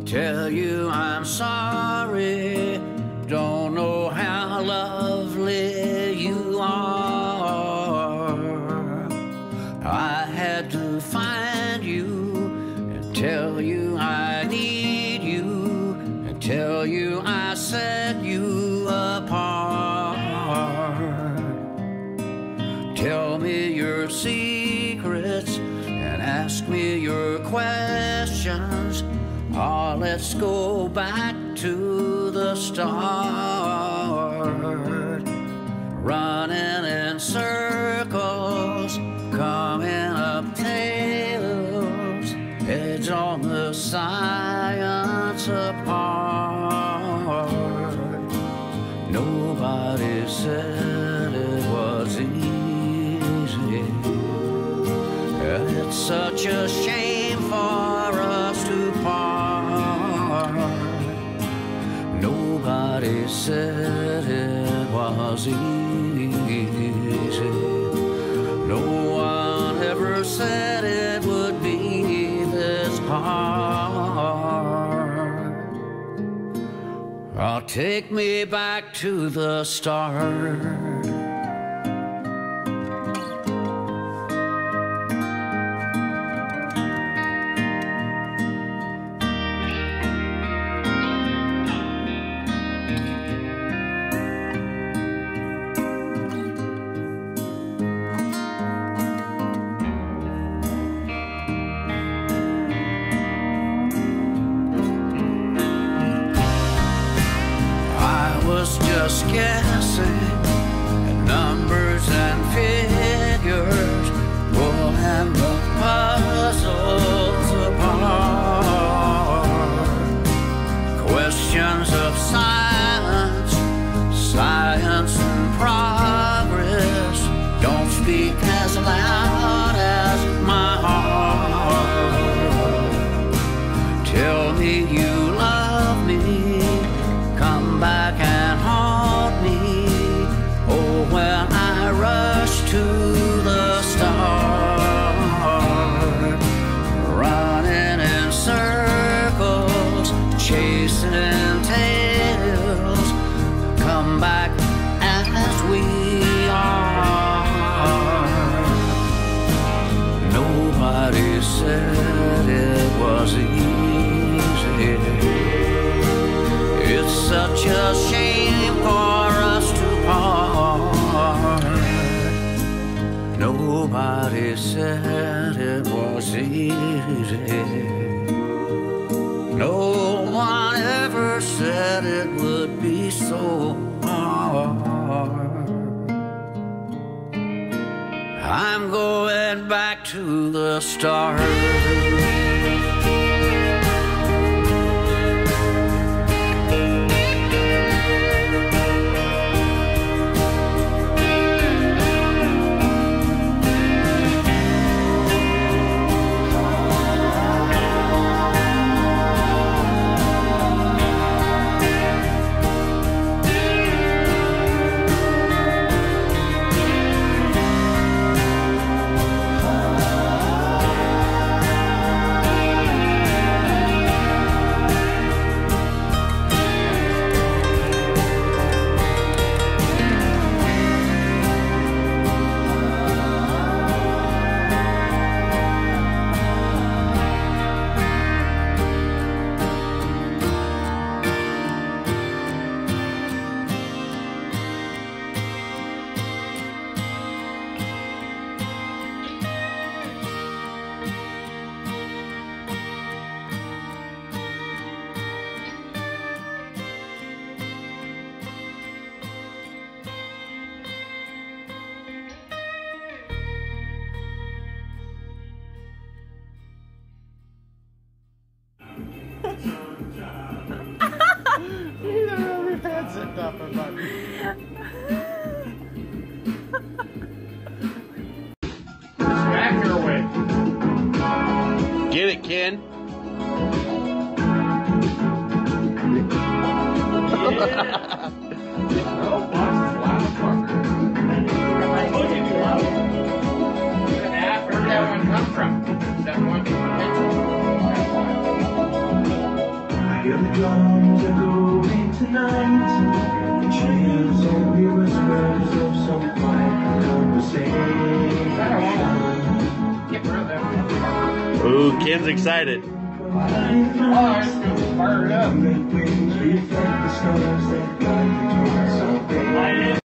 tell you I'm sorry. Don't know how lovely you are. I had to find you and tell you I need you and tell you I set you apart. Tell me your secrets and ask me your questions. Oh, let's go back to the start. Running in circles, coming up tails, heads on the science apart. Nobody said it was easy. It's such a shame for us to part. Nobody said it was easy. No one ever said it would be this hard. Oh, take me back to the start. Just guessing at numbers and figures, pulling the puzzles apart. Questions of science, science and progress don't speak as loud as my heart. Tell me you love me, come back and haunt me. Oh, when I rush to the start, running in circles, chasing tails, come back as we are. Nobody said it was easy. It's such a shame for us to part. Nobody said it was easy. No one ever said it would be so hard. I'm going back to the start. Get it, Ken. Ian's excited. Oh, it's fired up.